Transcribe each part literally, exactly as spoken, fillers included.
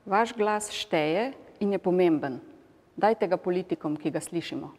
Vaš glas šteje in je pomemben. Dajte ga politikom, ki ga slišimo.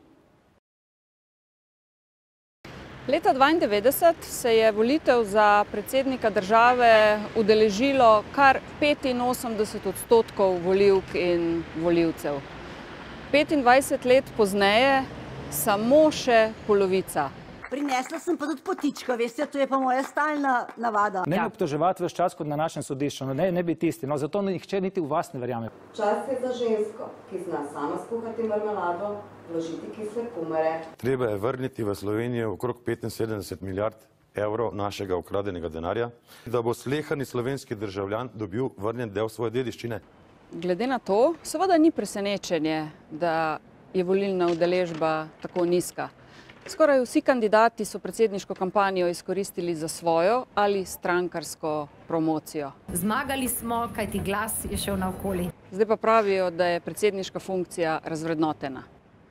Leta dvaindevetdeset se je volitev za predsednika države udeležilo kar petinosemdeset odstotkov volivk in volivcev. petindvajset let pozneje samo še polovica. Prinesla sem pa tudi potička, veste, to je pa moja stalna navada. Ne obtoževati ves čas kot na našem sodišču, no ne, ne bi tisti, no zato nihče niti v vas ne verjame. Čas je za žensko, ki zna sama skuhati marmelado, vložiti kisle kumare. Treba je vrniti v Slovenijo okrog petinsedemdeset milijard evrov našega ukradenega denarja, da bo sleherni slovenski državljan dobil vrnjen del svoje dediščine. Glede na to, seveda ni presenečenje, da je volilna udeležba tako nizka. Skoraj vsi kandidati so predsedniško kampanjo izkoristili za svojo ali strankarsko promocijo. Zmagali smo, kajti glas je šel naokoli. Zdaj pa pravijo, da je predsedniška funkcija razvrednotena.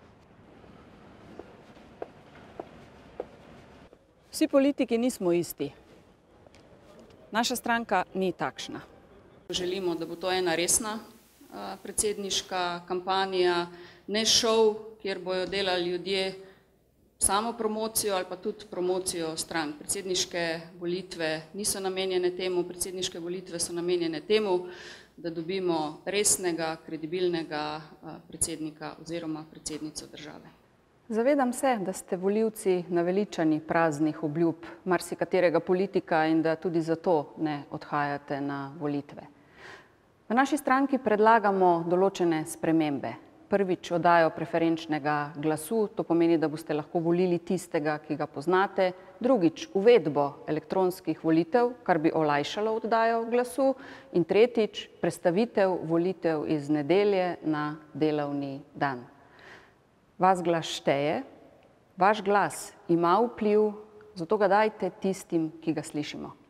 Vsi politiki nismo isti. Naša stranka ni takšna. Želimo, da bo to ena resna predsedniška kampanja, ne šov, kjer bojo delali ljudje samo promocijo ali pa tudi promocijo strank. Predsedniške volitve niso namenjene temu, predsedniške volitve so namenjene temu, da dobimo resnega, kredibilnega predsednika oziroma predsednico države. Zavedam se, da ste volivci naveličani praznih obljub marsikaterega politika in da tudi zato ne odhajate na volitve. V naši stranki predlagamo določene spremembe. Prvič oddajo preferenčnega glasu, to pomeni, da boste lahko volili tistega, ki ga poznate. Drugič, uvedbo elektronskih volitev, kar bi olajšalo oddajo glasu. In tretjič, prestavitev volitev iz nedelje na delovni dan. Vaš glas šteje, vaš glas ima vpliv, zato ga dajte tistim, ki ga slišimo.